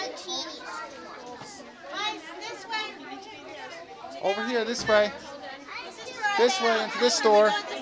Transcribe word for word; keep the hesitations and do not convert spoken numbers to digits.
Over here, this way. This way, into this store.